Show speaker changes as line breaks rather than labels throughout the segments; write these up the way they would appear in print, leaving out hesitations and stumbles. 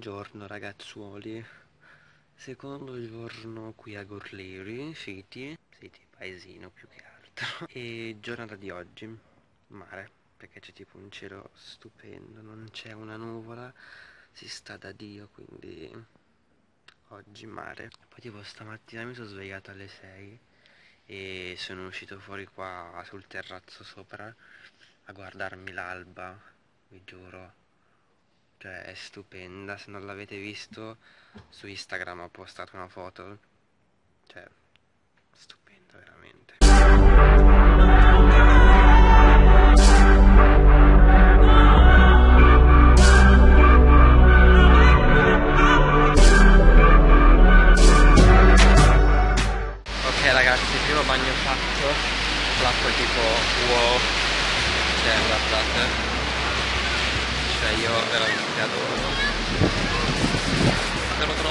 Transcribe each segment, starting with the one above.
Buongiorno ragazzuoli, secondo giorno qui a Gorleri, City paesino più che altro. E giornata di oggi, mare, perché c'è tipo un cielo stupendo, non c'è una nuvola, si sta da Dio, quindi oggi mare. Poi tipo stamattina mi sono svegliato alle 6 e sono uscito fuori qua sul terrazzo sopra a guardarmi l'alba, vi giuro. Cioè è stupenda, se non l'avete visto su Instagram ho postato una foto. Cioè, stupenda veramente. Ok ragazzi, primo bagno fatto. L'acqua è tipo wow. Cioè guardate. Cioè io veramente adoro. Adoro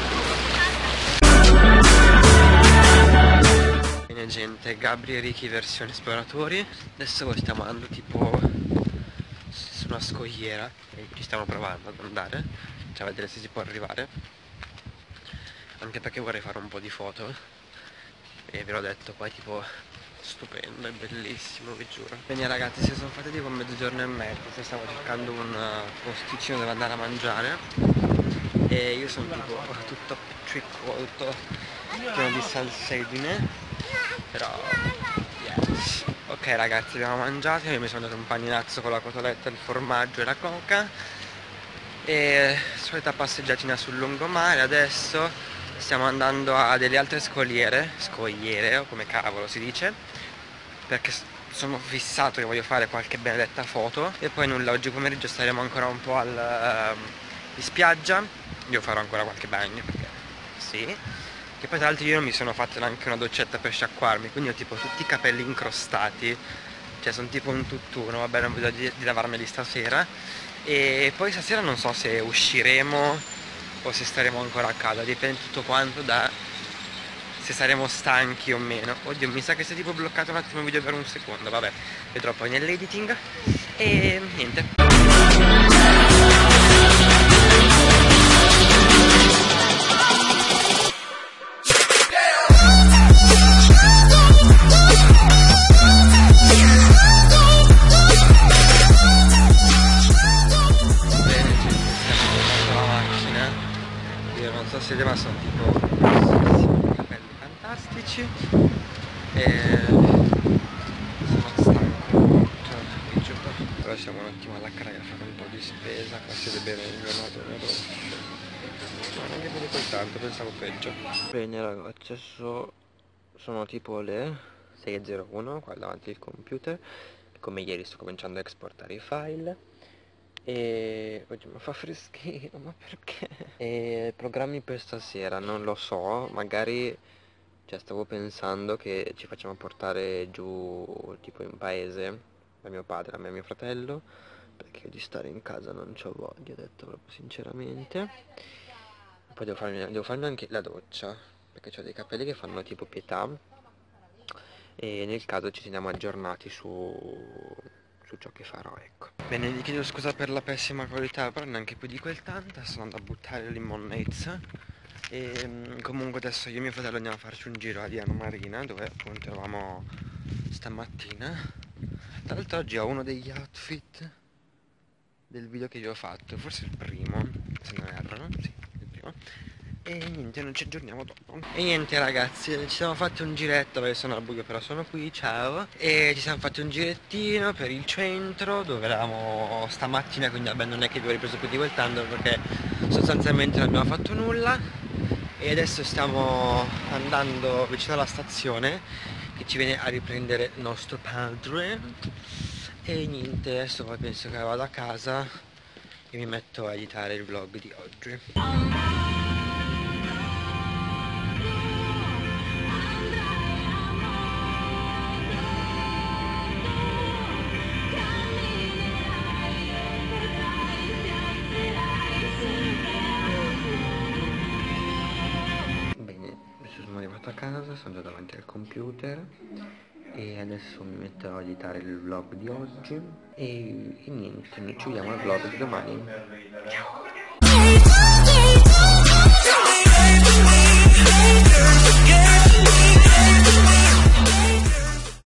troppo. Bene gente, Gabri e Ricky versione esploratori. Adesso stiamo andando tipo su una scogliera e ci stiamo provando ad andare, cioè a vedere se si può arrivare. Anche perché vorrei fare un po' di foto. E ve l'ho detto, poi tipo stupendo, è bellissimo, vi giuro. Bene ragazzi, si sono fatti tipo mezzogiorno e mezzo, stavo cercando un posticino dove andare a mangiare e io sono tipo tutto appiccicoso, pieno di salsedine, però yes. Ok ragazzi, abbiamo mangiato, io mi sono dato un paninazzo con la cotoletta, il formaggio e la coca e solita passeggiatina sul lungomare. Adesso stiamo andando a delle altre scogliere o come cavolo si dice, perché sono fissato che voglio fare qualche benedetta foto. E poi nulla, oggi pomeriggio staremo ancora un po' in spiaggia. Io farò ancora qualche bagno perché sì. Che poi tra l'altro io mi sono fatto anche una doccetta per sciacquarmi, quindi ho tipo tutti i capelli incrostati, cioè sono tipo un tutt'uno. Vabbè, non vedo di lavarmeli stasera. E poi stasera non so se usciremo o se staremo ancora a casa, dipende tutto quanto da se saremo stanchi o meno. Oddio, mi sa che si è tipo bloccato un attimo il video per un secondo, vabbè, vedrò poi nell'editing. E niente. Bene gente, stiamo guardando la macchina. Io non so se ma sono tipo capelli fantastici e sono stanco, cioè vi giuro. Ora siamo un attimo alla craia a fare un po' di spesa, qua si vede bene il giornatone rosso, ma neanche più di quel tanto, pensavo peggio. Bene ragazzi, adesso sono tipo le 6:01 qua davanti al computer. Come ieri sto cominciando a esportare i file e oggi mi fa freschino, ma perché? E programmi per stasera non lo so, magari, cioè stavo pensando che ci facciamo portare giù tipo in paese da mio padre, da me e mio fratello, perché di stare in casa non c'ho voglia, ho detto proprio sinceramente. Poi devo farmi anche la doccia, perché ho dei capelli che fanno tipo pietà e nel caso ci teniamo aggiornati su ciò che farò, ecco. Bene, vi chiedo scusa per la pessima qualità, però neanche più di quel tanto, sto andando a buttare l'immonezza. E comunque adesso io e mio fratello andiamo a farci un giro a Diano Marina, dove appunto eravamo stamattina. Tra l'altro oggi ho uno degli outfit del video che vi ho fatto, forse il primo, se non erro, sì, il primo. E niente, non ci aggiorniamo dopo. E niente ragazzi, ci siamo fatti un giretto, perché sono al buio però sono qui, ciao. E ci siamo fatti un girettino per il centro, dove eravamo stamattina, quindi vabbè non è che vi ho ripreso più di quel tanto, perché sostanzialmente non abbiamo fatto nulla. E adesso stiamo andando vicino alla stazione, che ci viene a riprendere nostro padre. E niente, adesso poi penso che vado a casa e mi metto a editare il vlog di oggi. Bene, adesso sono arrivato a casa, sono già davanti al computer e adesso mi metto a editare il vlog di oggi e niente, noi ci vediamo al vlog di domani. Ciao!